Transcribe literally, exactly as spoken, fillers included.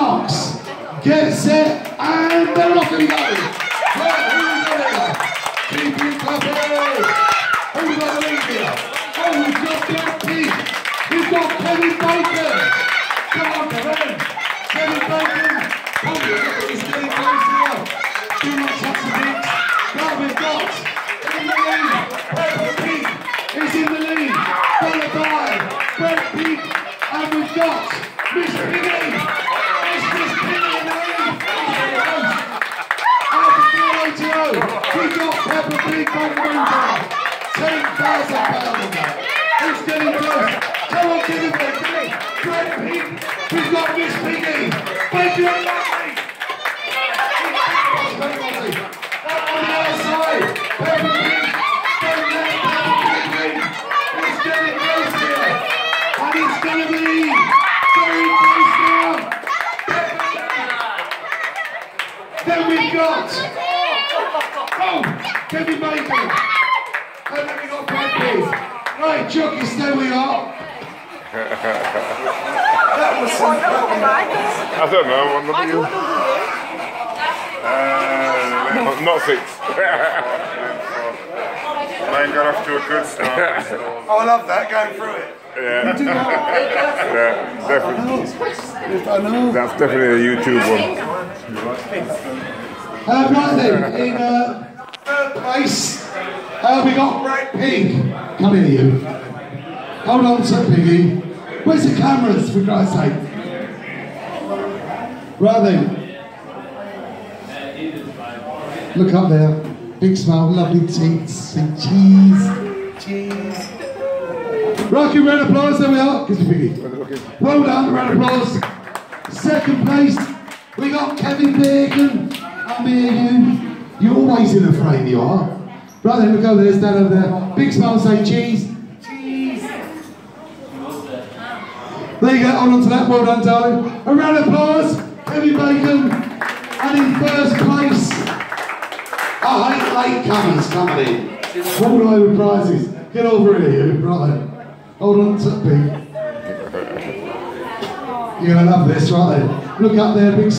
Marks. Get set, and they're off and go. Right, who we got here? Keep it clapping. Who we got the lead here? Oh, we've got Black Pig. We've got Kevin Bacon. Come on, Kevin. Kevin Bacon. Oh, he's getting close here. Do not touch the mix. Now we've got in the lead. Peppa Pig is in the lead. Followed by Black Pig. And we've got Miss Piggy. It's Miss Piggy in the lead. After four oh two, we've got Peppa Pig on the move. ten thousand pounds on that. It's getting close. Come on, Kevin Bacon. Black Pig. We've got Miss Piggy. Bacon and Lovely. On the other side, Peppa Pig. Don't let Peppa Pig win. It's getting close here. And it's going to be very close now. Then we've got oh, Kevin Bacon. And then we've got Brad Pitt. Right, Jockey, stay where you are. That was some I don't know, what number you? Uh, not six. Mine got off to a good start. Oh, I love that, going through it. Yeah. Yeah, definitely. That's definitely a YouTube one. Uh, right then, in uh, third place, uh, we got Brad Pig. Come here, you. Hold on to Piggy. Where's the cameras, for Christ's sake? Right then. Look up there. Big smile, lovely teeth, and cheese. Cheese. Right, give a round of applause. There we are. Kiss me, Piggy. Well done, round of applause. Second place, we got Kevin Bacon. I'm here, you. You're always in the frame, you are. Right then, look over there, stand over there. Big smile, say cheese. Cheese. There you go, hold on to that. Well done, darling. A round of applause. Kevin Bacon. And in first place, I hate latecomers coming in. Falling over prizes. Get over here, you. Right. Hold on to the pig. You're going to love this, right then. Look up there, big